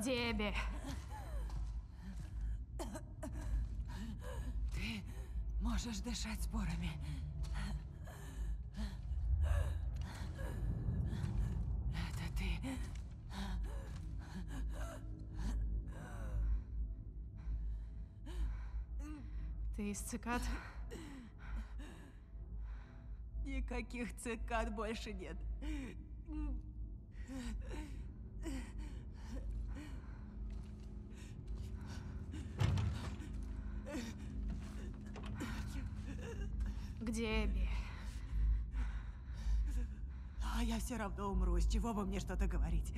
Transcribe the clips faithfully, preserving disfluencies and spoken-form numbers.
Где Эбби? Ты можешь дышать спорами. Это ты. Ты из цикад? Никаких цикад больше нет. Где Эбби? А я все равно умру. С чего бы мне что-то говорить?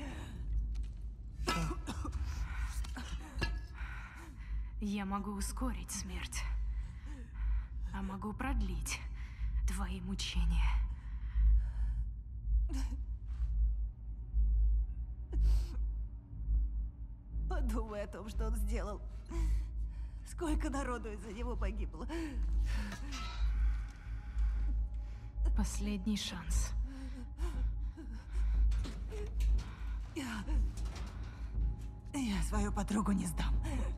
Я могу ускорить смерть, а могу продлить твои мучения. Подумай о том, что он сделал. Сколько народу из-за него погибло. Последний шанс. Я... Я свою подругу не сдам.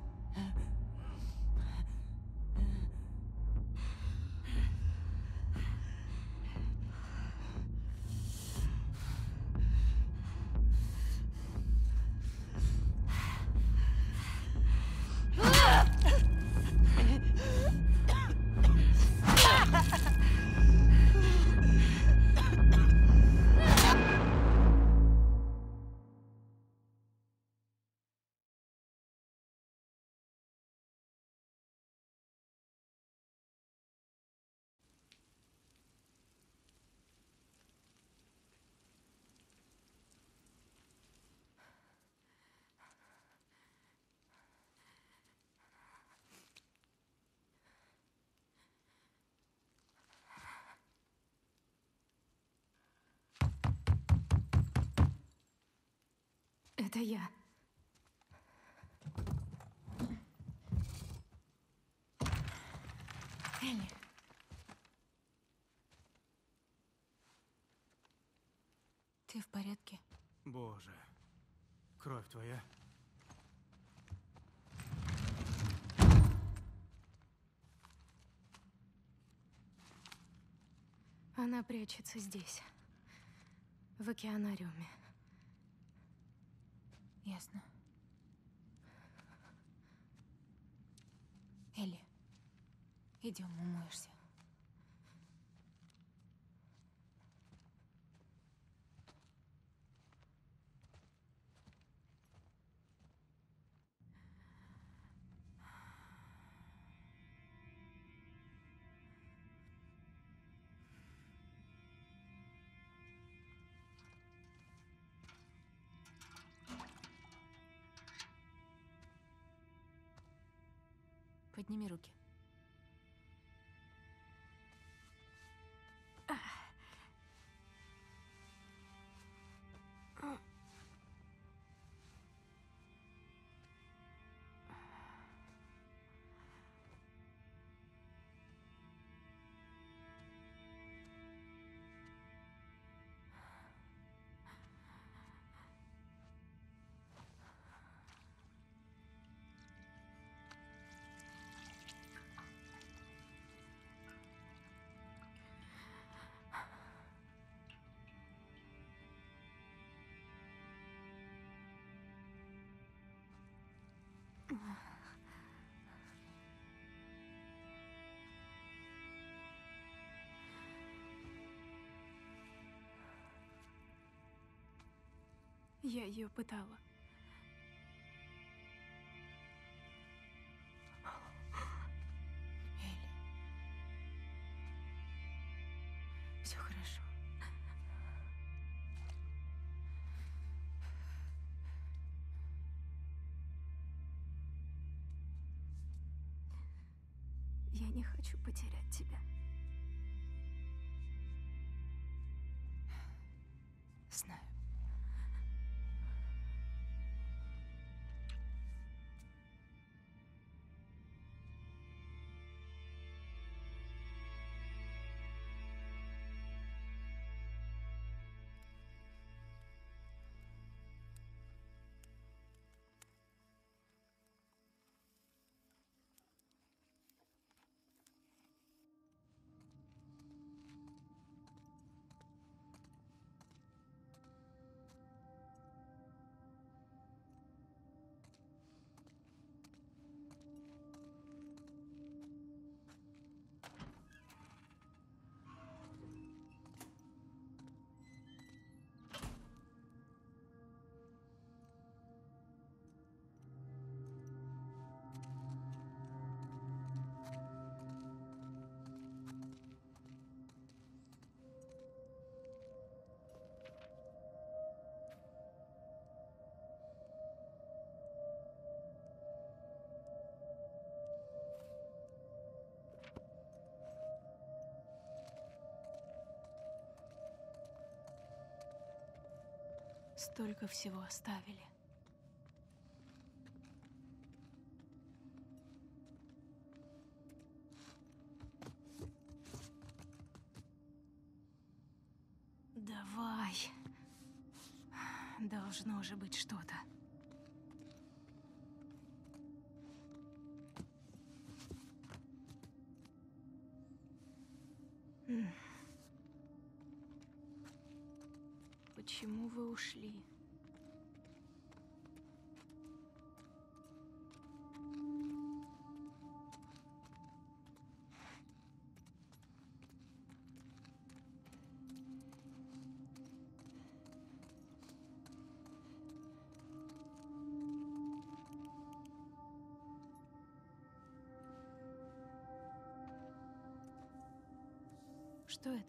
Это я. Элли. Ты в порядке? Боже, кровь твоя. Она прячется здесь, в океанариуме. Ясно. Элли, идем, умоешься. Подними руки. Я ее пытала. Элли. Все хорошо. Я не хочу потерять тебя. Знаю. Столько всего оставили. Давай. Должно же быть что-то. М. Почему вы ушли? Что это?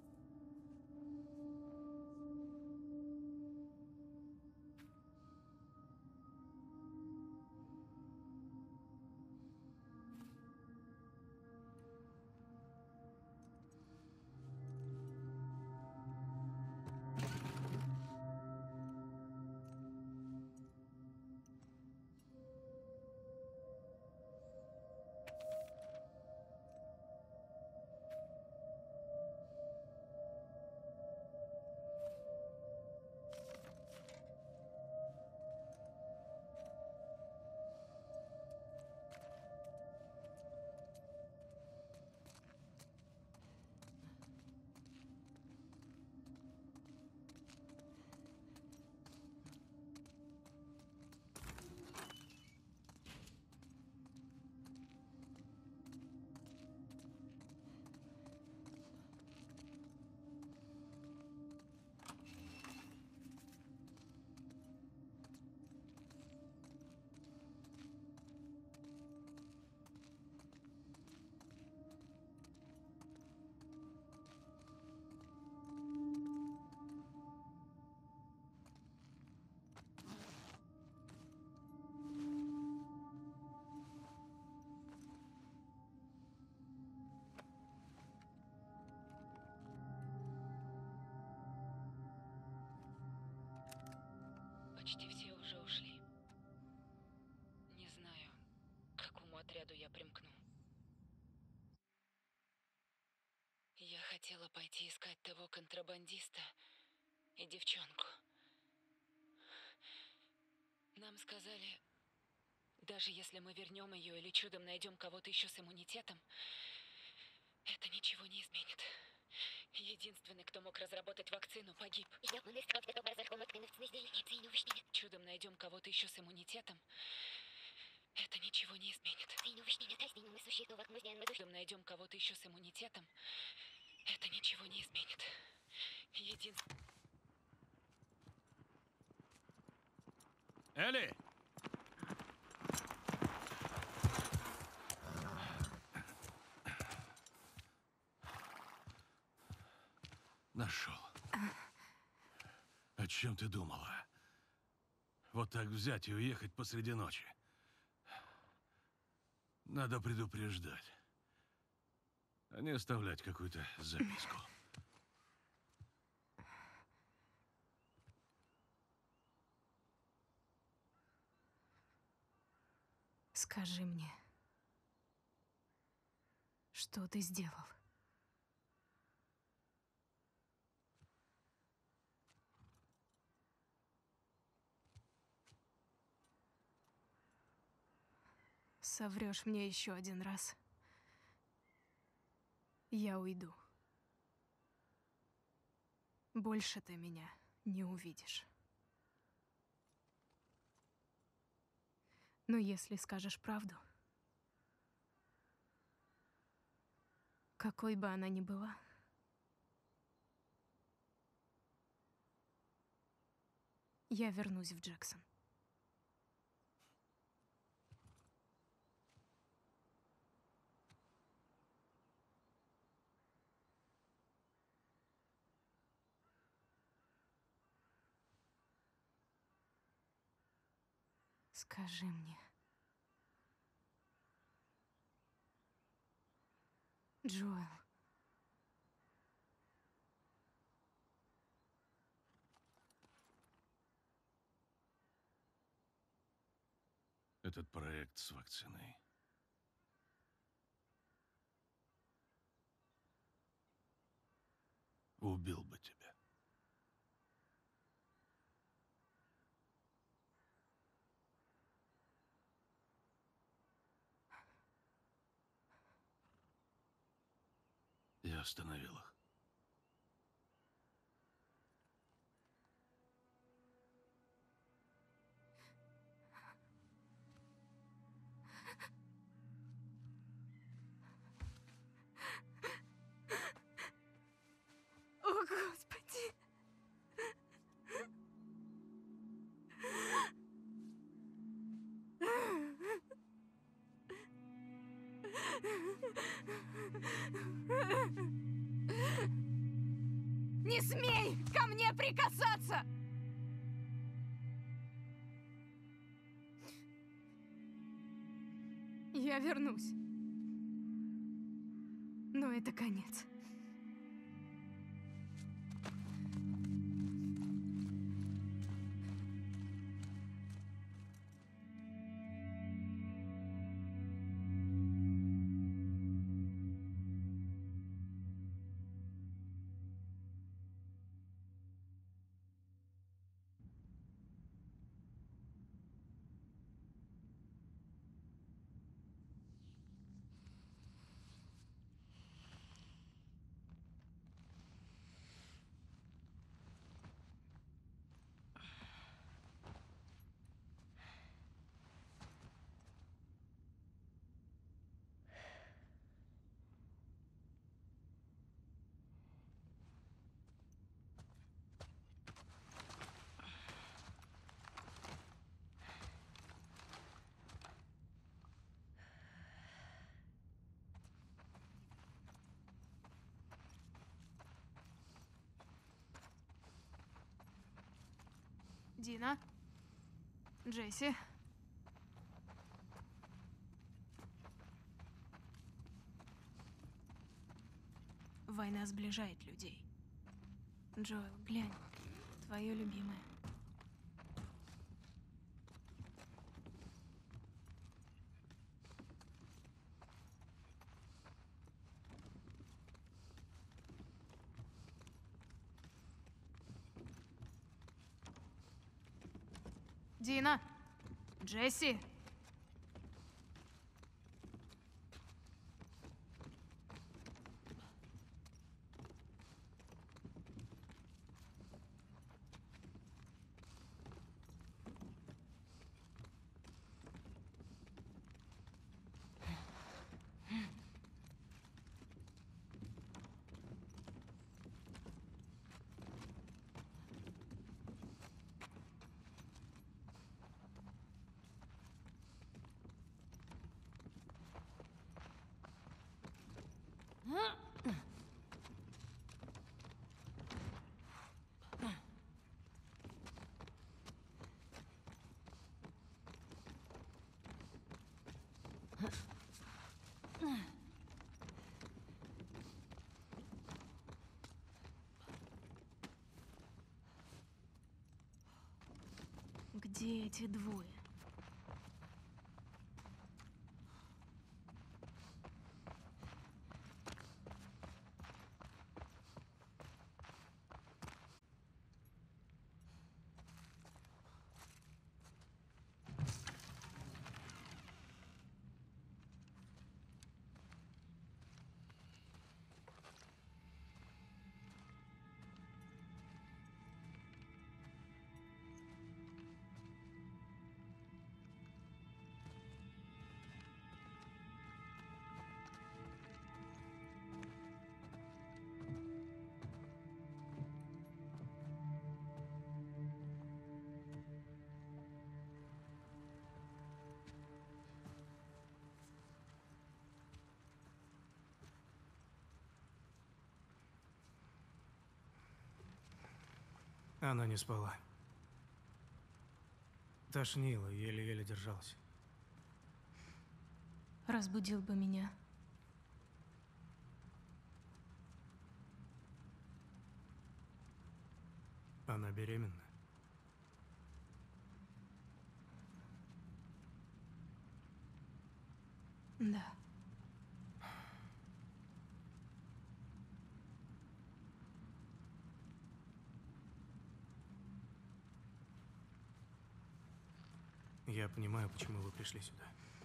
Почти все уже ушли. Не знаю, к какому отряду я примкну. Я хотела пойти искать того контрабандиста и девчонку. Нам сказали, даже если мы вернем ее или чудом найдем кого-то еще с иммунитетом, это ничего не изменит. Единственный, кто мог разработать вакцину, погиб. Чудом найдем кого-то еще с иммунитетом, это ничего не изменит. Чудом найдем кого-то еще с иммунитетом, это ничего не изменит. Единственный... Элли! Нашел. О чем ты думала? Вот так взять и уехать посреди ночи. Надо предупреждать. А не оставлять какую-то записку. Скажи мне, что ты сделал? Соврешь мне еще один раз, я уйду. Больше ты меня не увидишь. Но если скажешь правду, какой бы она ни была, я вернусь в Джексон. Скажи мне, Джоэл, этот проект с вакциной. Убил бы тебя. Я остановил их. О, Господи! Не смей ко мне прикасаться! Я вернусь. Но это конец. Дина? Джесси? Война сближает людей. Джоэл, глянь. Твое любимое. Дина? Джесси? Где эти двое? Она не спала. Тошнило, еле-еле держалась. Разбудил бы меня. Она беременна. Да. Я понимаю, почему вы пришли сюда.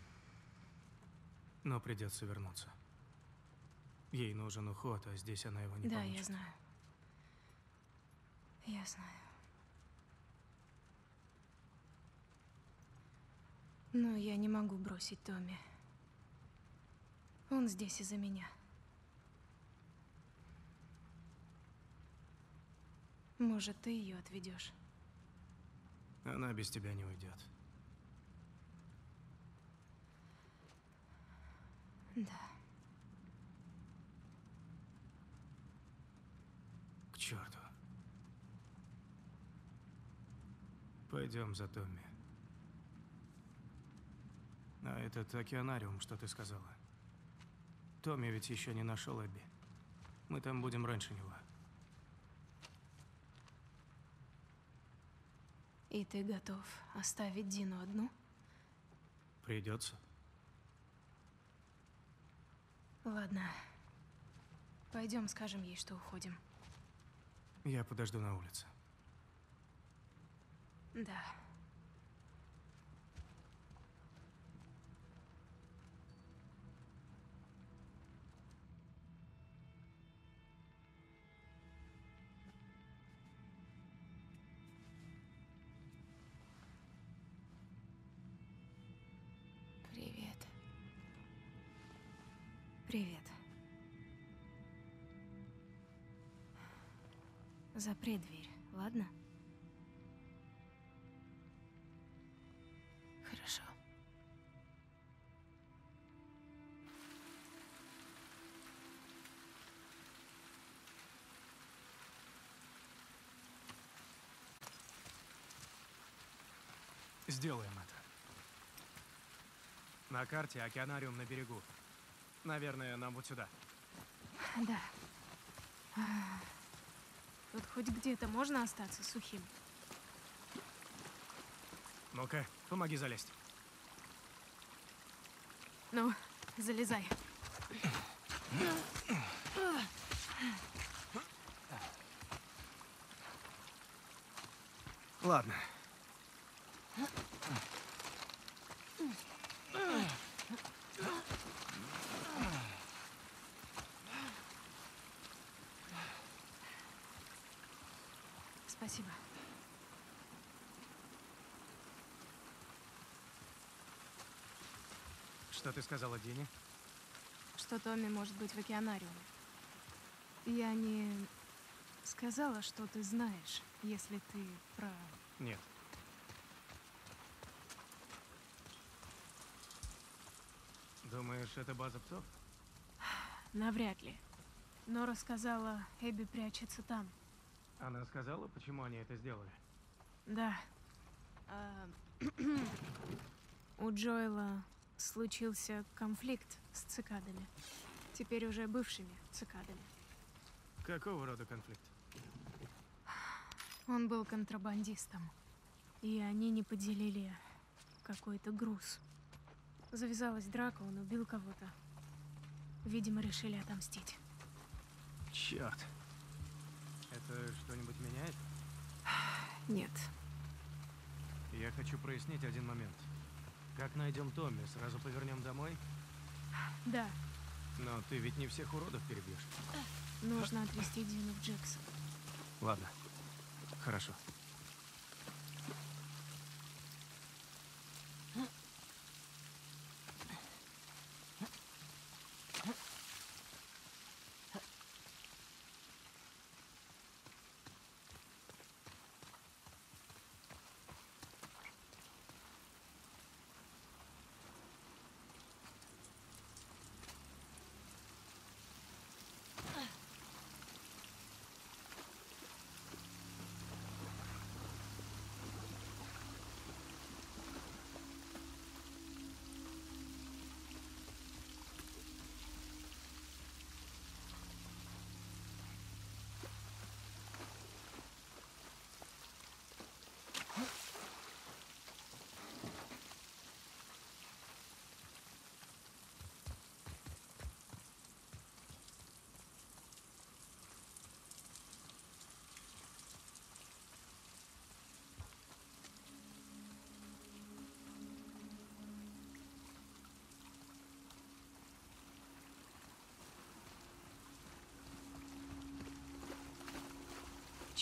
Но придется вернуться. Ей нужен уход, а здесь она его не Да, получит. я знаю. Я знаю. Но я не могу бросить Томми. Он здесь из-за меня. Может, ты ее отведешь? Она без тебя не уйдет. Да. К черту. Пойдем за Томми. А этот океанариум, что ты сказала? Томми ведь еще не нашел Эбби. Мы там будем раньше него. И ты готов оставить Дину одну? Придется. Ладно. Пойдем, скажем ей, что уходим. Я подожду на улице. Да. Привет. Привет. Запри дверь, ладно? Хорошо. Сделаем это. На карте океанариум на берегу. Наверное, нам вот сюда. Да. А, Тут хоть где-то можно остаться сухим? Ну-ка, помоги залезть. Ну, залезай. Ладно. Спасибо. Что ты сказала Дине? Что Томми может быть в океанариуме. Я не сказала, что ты знаешь, если ты про... Нет. Думаешь, это база псов? Навряд ли. Но рассказала, Эбби прячется там. Она сказала, почему они это сделали? Да. А, У Джоэла случился конфликт с цикадами. Теперь уже бывшими цикадами. Какого рода конфликт? Он был контрабандистом. И они не поделили какой-то груз. Завязалась драка, он убил кого-то. Видимо, решили отомстить. Черт. Это что-нибудь меняет? Нет. Я хочу прояснить один момент. Как найдем Томми, сразу повернем домой? Да, Но ты ведь не всех уродов перебьешь. нужно отвезти Дину в Джексон. Ладно. Хорошо.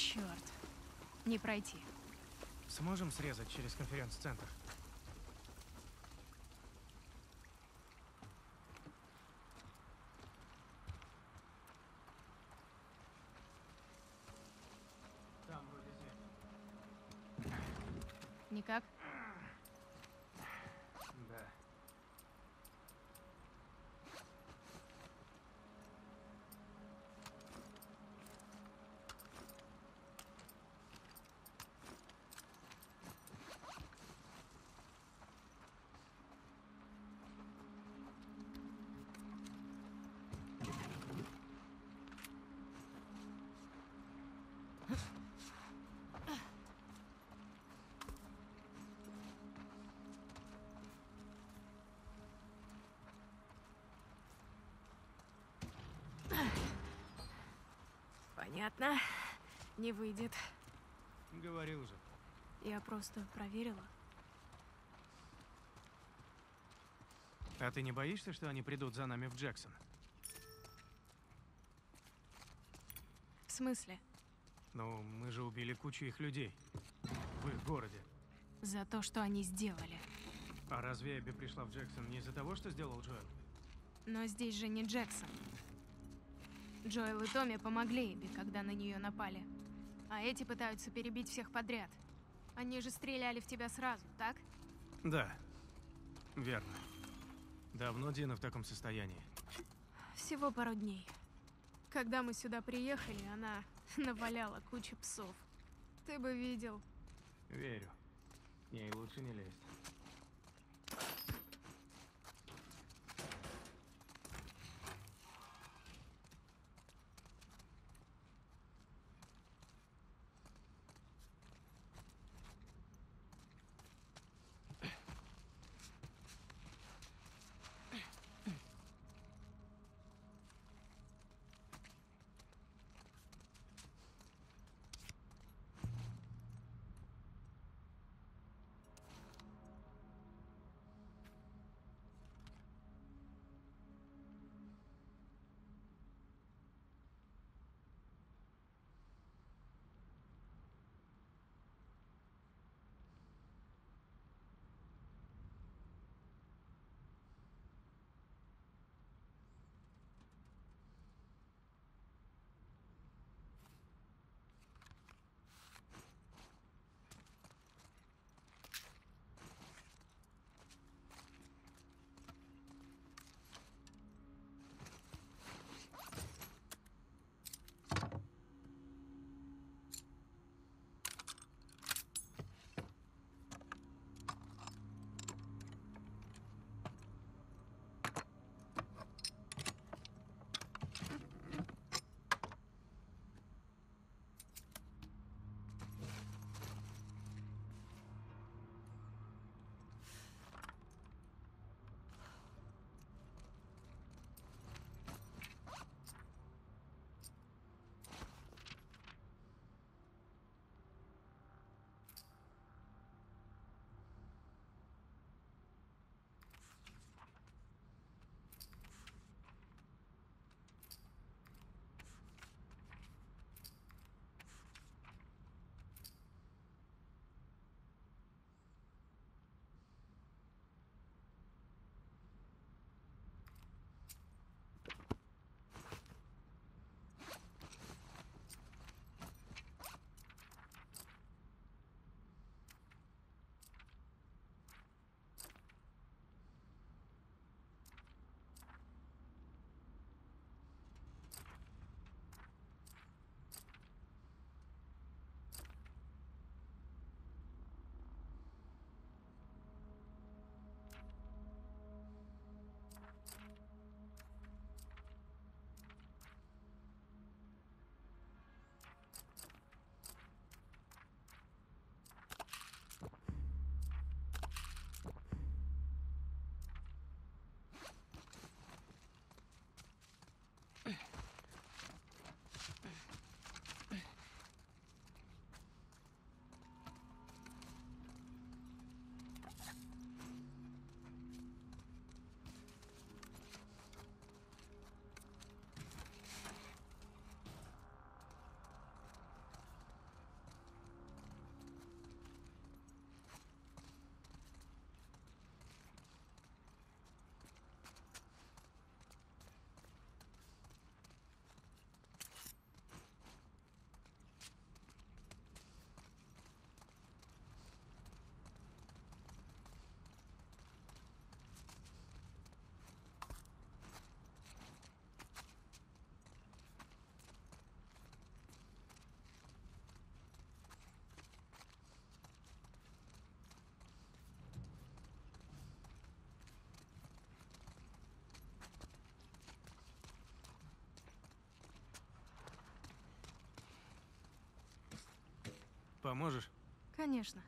Черт. Не пройти. Сможем срезать через конференц-центр? Там вроде земля. Никак? Да. Понятно. Не выйдет. Говорил же. Я просто проверила. А ты не боишься, что они придут за нами в Джексон? В смысле? Ну, мы же убили кучу их людей. В их городе. За то, что они сделали. А разве Эбби пришла в Джексон не из-за того, что сделал Джоэл? Но здесь же не Джексон. Джоэл и Томми помогли Эбби, когда на нее напали. А эти пытаются перебить всех подряд. Они же стреляли в тебя сразу, так? Да. Верно. Давно Дина в таком состоянии? Всего пару дней. Когда мы сюда приехали, она наваляла кучу псов. Ты бы видел. Верю. К ней лучше не лезть. Поможешь? Конечно.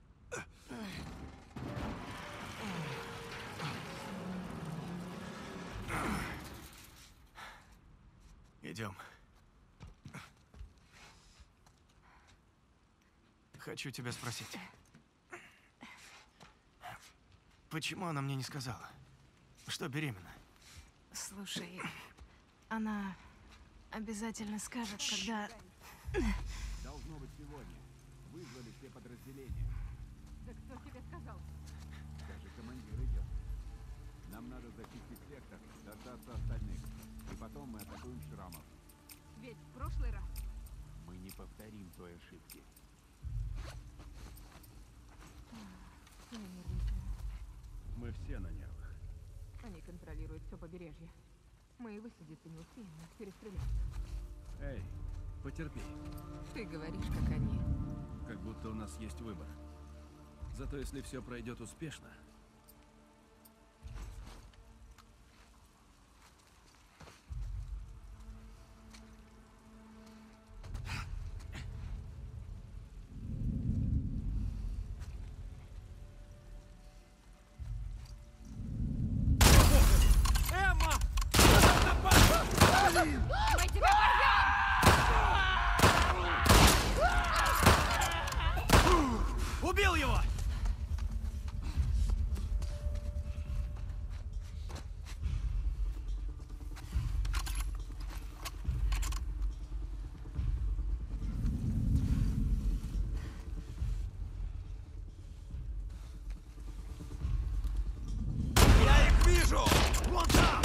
Идем. Хочу тебя спросить. Почему она мне не сказала, что беременна? Слушай, она обязательно скажет, когда... Должно быть сегодня. Вызвали все подразделения. Да кто тебе сказал? Даже командир идет. Нам надо зачистить сектор, дождаться остальных. И потом мы атакуем Шрамов. Ведь в прошлый раз Мы не повторим той ошибки. я нервничаю. Мы все на нервах. Они контролируют все побережье. Мы и высадиться не успеем, нас перестреляют. Эй, потерпи. Ты говоришь, как они. Как будто у нас есть выбор. Зато если все пройдет успешно... Мы тебя Убил его! Я их вижу! Вон там!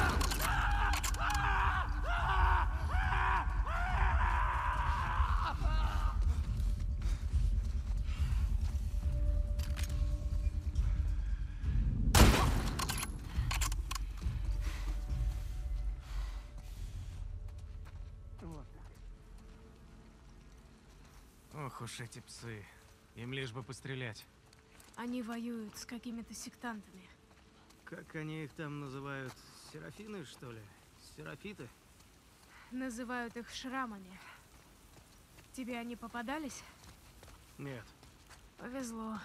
Ох уж эти псы. Им лишь бы пострелять. Они воюют с какими-то сектантами. Как они их там называют? Серафины, что ли? Серафиты? Называют их шрамами. Тебе они попадались? Нет. Повезло.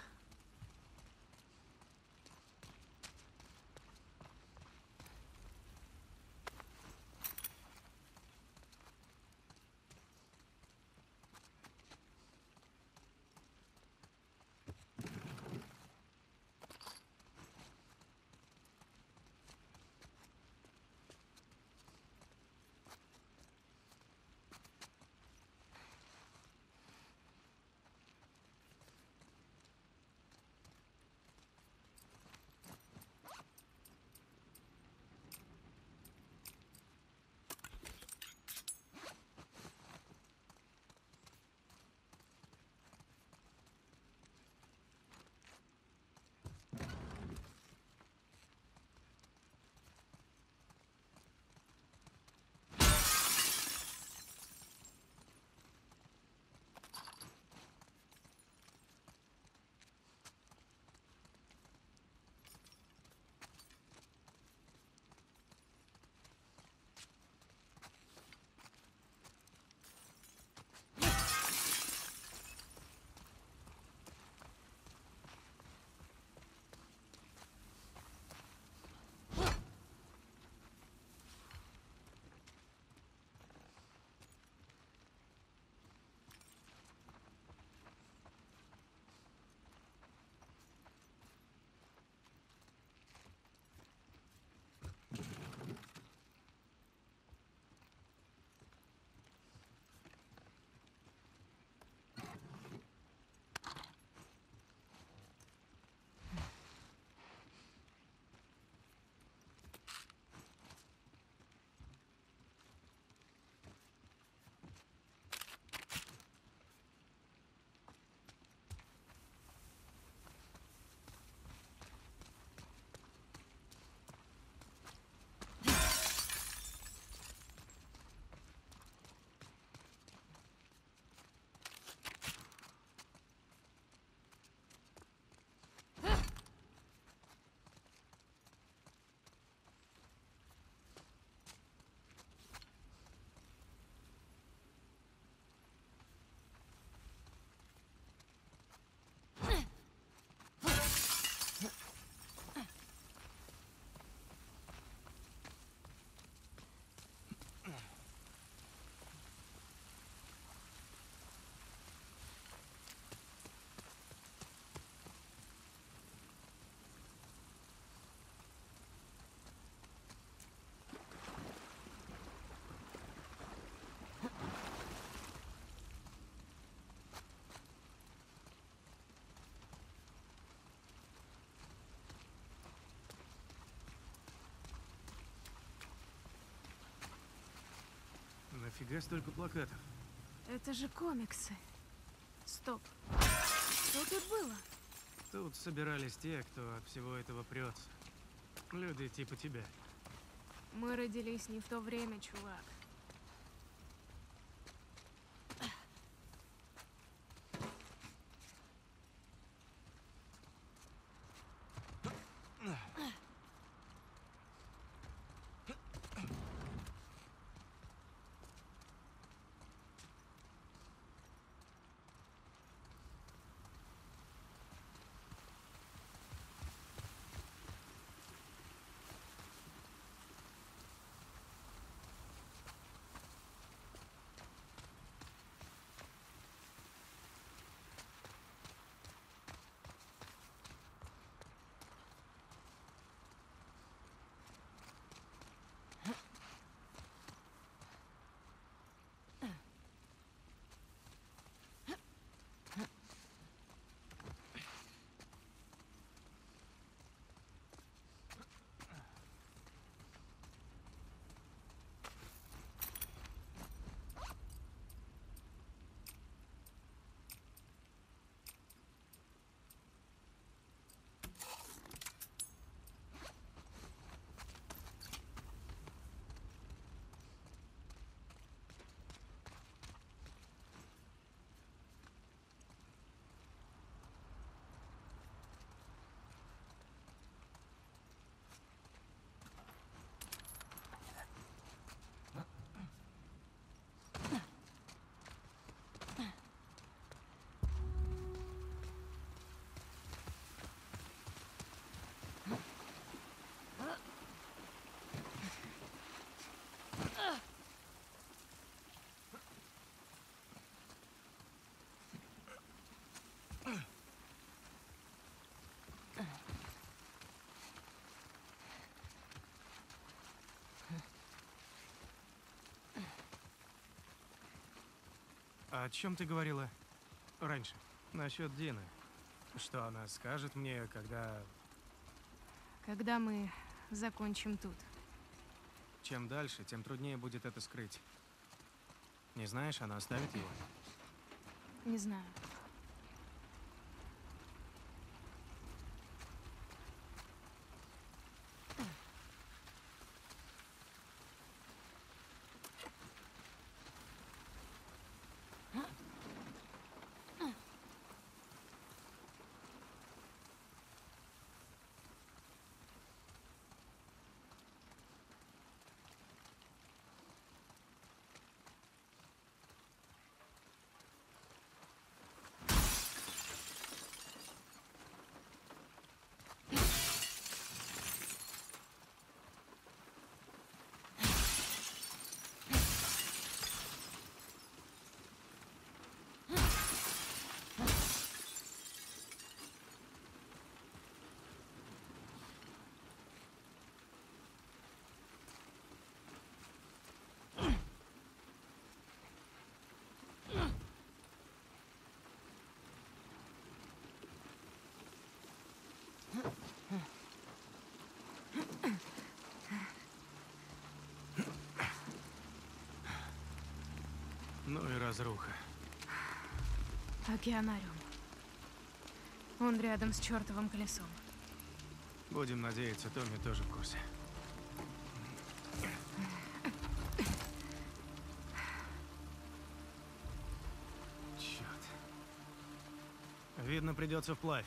Нафига столько плакатов? Это же комиксы. Стоп. Что тут было? Тут собирались те, кто от всего этого прется. Люди типа тебя. Мы родились не в то время, чувак. А о чем ты говорила раньше? Насчет Дины. Что она скажет мне, когда... Когда мы закончим тут. Чем дальше, тем труднее будет это скрыть. Не знаешь, она оставит его? Не знаю. Ну и разруха. Океанариум. Он рядом с чертовым колесом. Будем надеяться, Томми тоже в курсе. Черт. Видно, придется вплавь.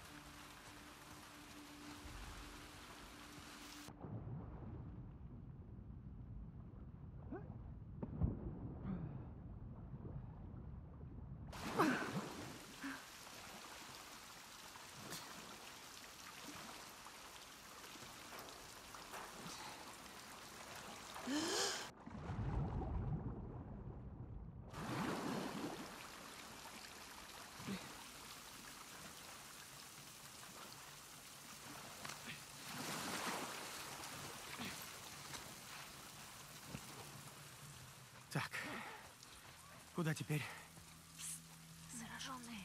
Так, куда теперь? Зараженные.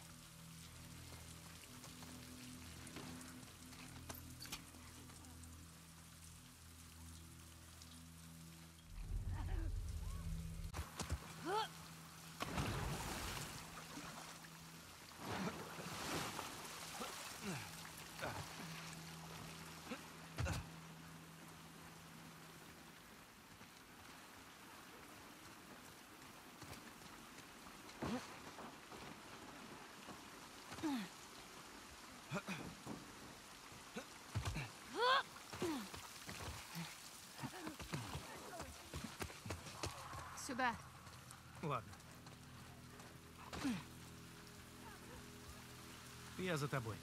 Ладно. Я за тобой.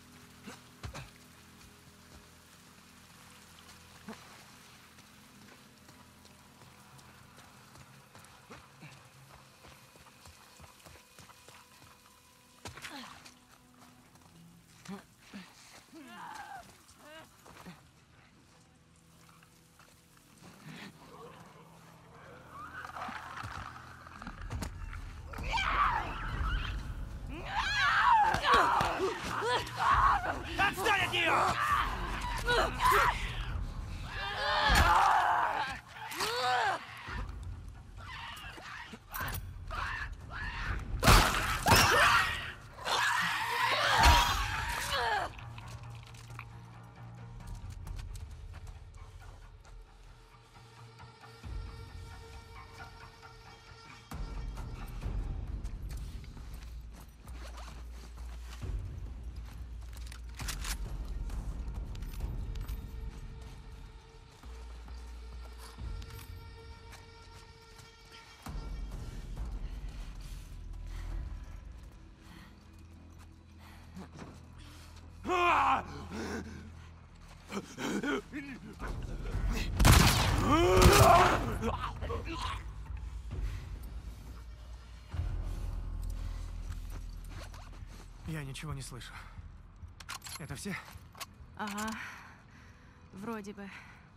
Отстань от нее! Я ничего не слышу. Это все? Ага. Вроде бы.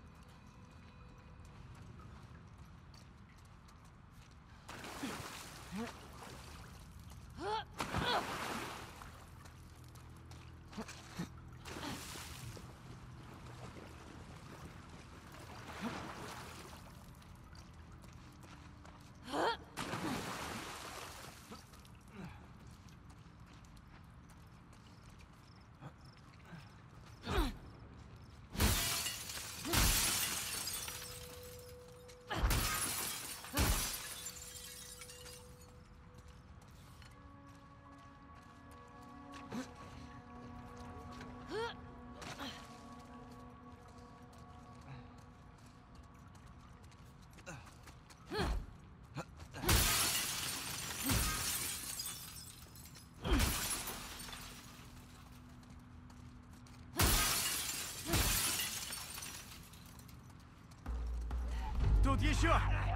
Тут еще!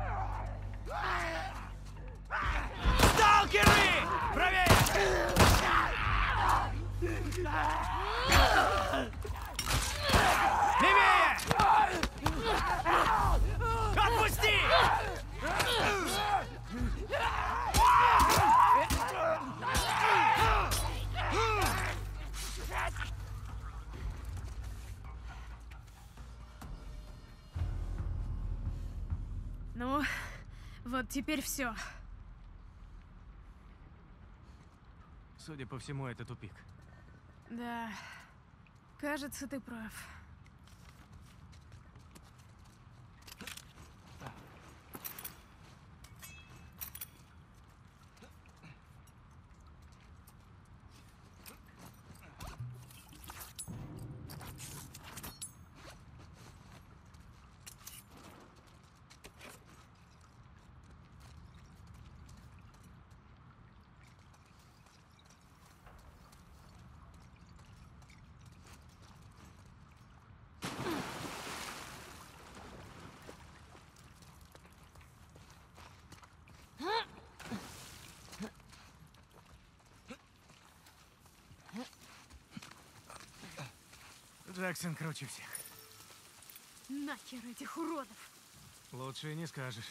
Сталкеры! Правее! Левее! Отпусти! Ну, вот теперь все. Судя по всему, это тупик. Да, кажется, ты прав. Джексон круче всех. Нахер этих уродов! Лучше и не скажешь.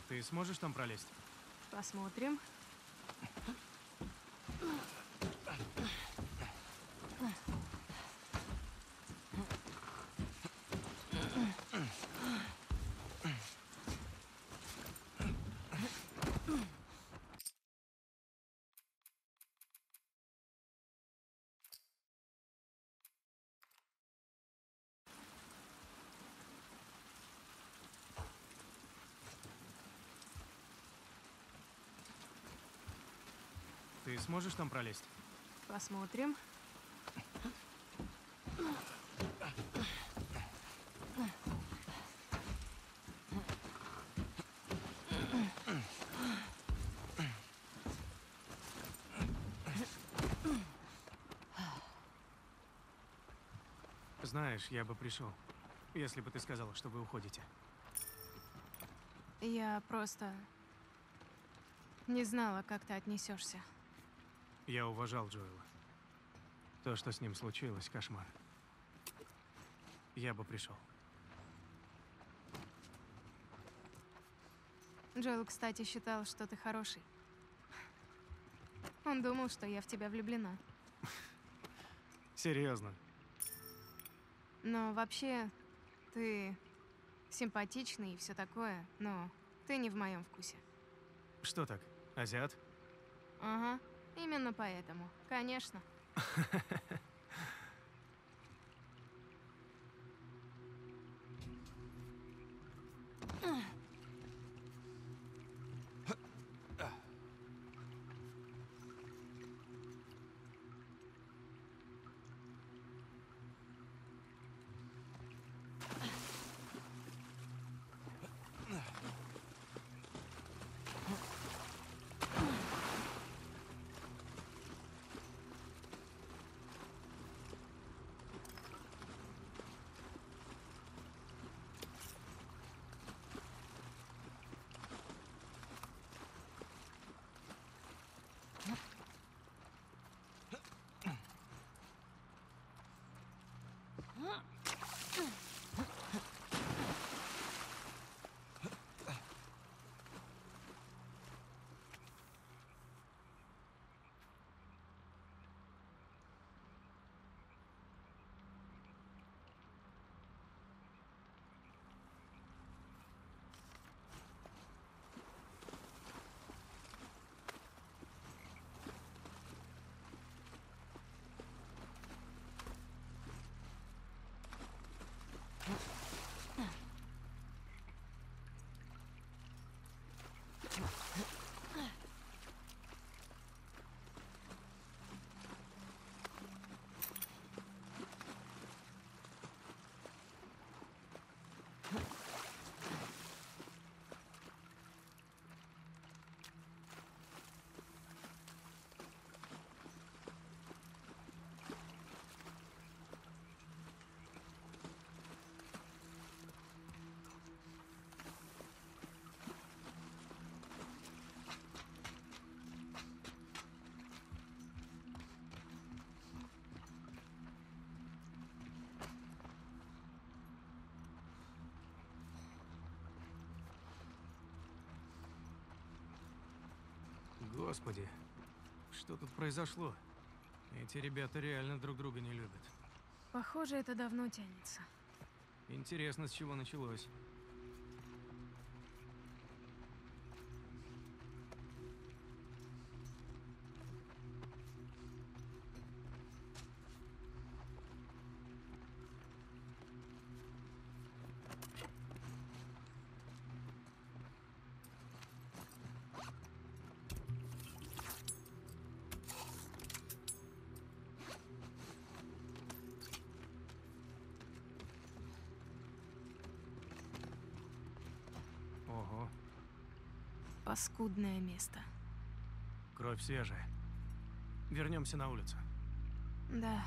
Ты сможешь там пролезть? Посмотрим. Ты сможешь там пролезть? Посмотрим. Знаешь, я бы пришел, если бы ты сказала, что вы уходите. Я просто не знала, как ты отнесешься. Я уважал Джоэла. То, что с ним случилось, кошмар. Я бы пришел. Джоэл, кстати, считал, что ты хороший. Он думал, что я в тебя влюблена. Серьезно. Но вообще, ты симпатичный и все такое, но ты не в моем вкусе. Что так? Азиат? Ага, именно поэтому. Конечно. Господи, что тут произошло? Эти ребята реально друг друга не любят. Похоже, это давно тянется. Интересно, с чего началось. Ого, Паскудное место. кровь свежая. Вернемся на улицу. Да.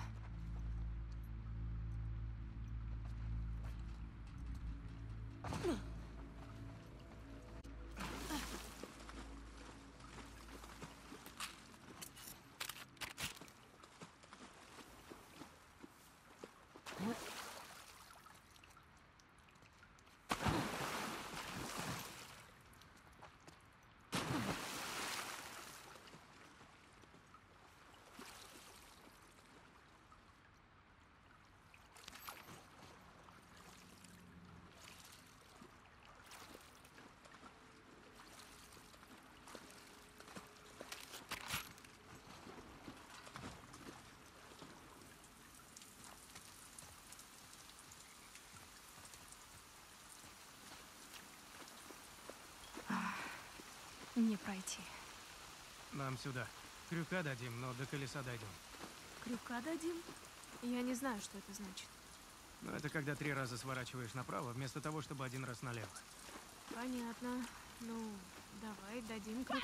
Не пройти. Нам сюда. Крюка дадим, но до колеса дойдем. Крюка дадим? Я не знаю, что это значит. Но это когда три раза сворачиваешь направо, вместо того, чтобы один раз налево. Понятно. Ну, давай дадим крюк.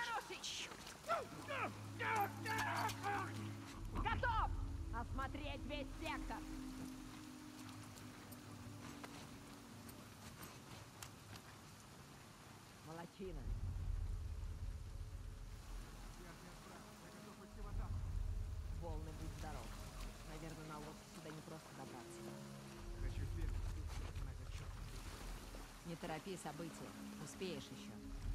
Готов! Осмотреть весь сектор! Молодчина. Волны, будь здоров. Наверное, на лодке сюда не просто добраться. Хочу верить, на этот счет. Не торопи события. Успеешь еще.